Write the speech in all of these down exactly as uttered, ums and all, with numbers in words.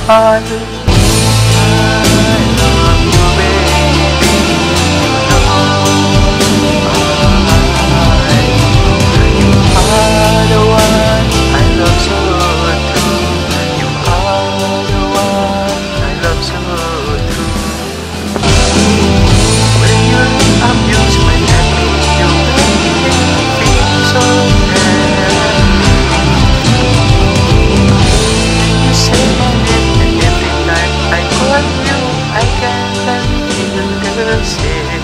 smile. I love you, baby. You are the one I love so true. You are the one I love so true. When you're amused, when happy, you make me feel so happy. You say my name and every time I call you, I can't feel the same.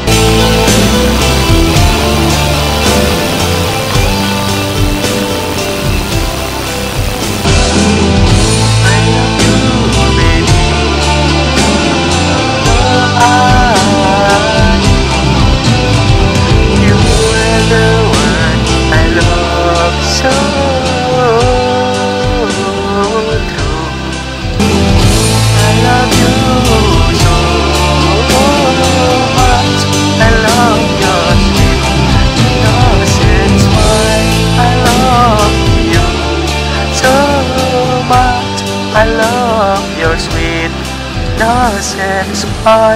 I love your sweet innocent smile.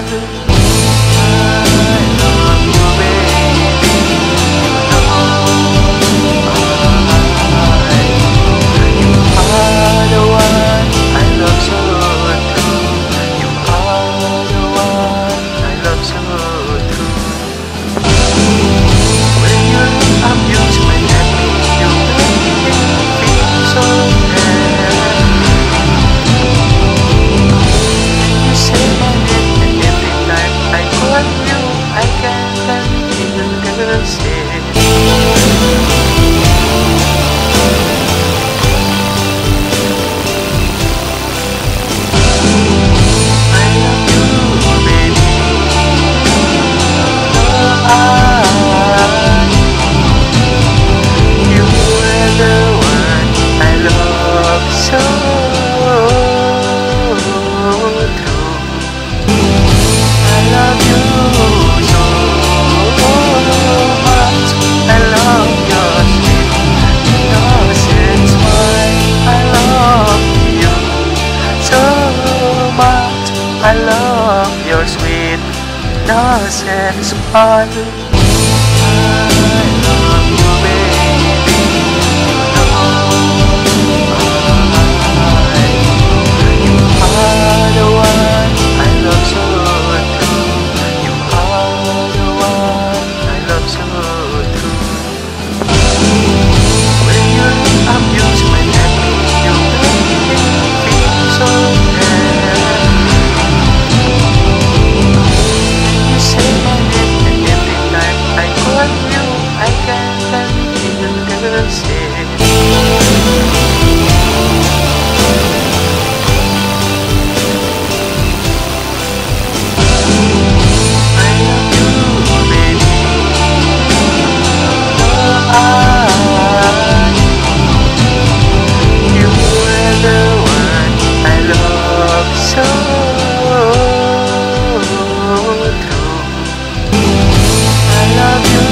I love you, baby. You know I, you are the one I love so true. You are the one I love so true. When you're amused, when happy, you make me feel so happy. I can't feel the same. I love you, baby. I, you are the one I love so true. I love you. I love your sweet innocent smile. I love you, baby. You are the one I love so true. You are the one I love so true. When you're amused, when happy, you make me feel so happy. I can't feel the same. I love you, baby. I, you are the one I love so true. I love you.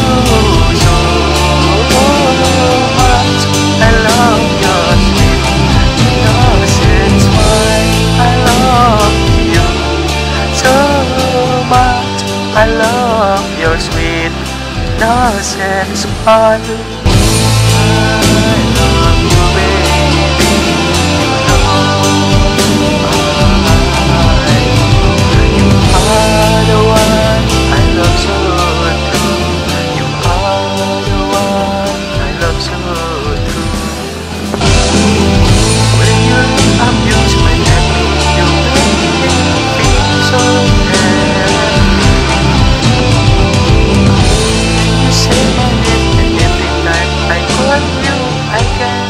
I love your sweet innocent smile. I love you, baby. You are the one I love so true. You are the one I love so true. When you're amused, when happy, you make me feel so happy. I call you, I can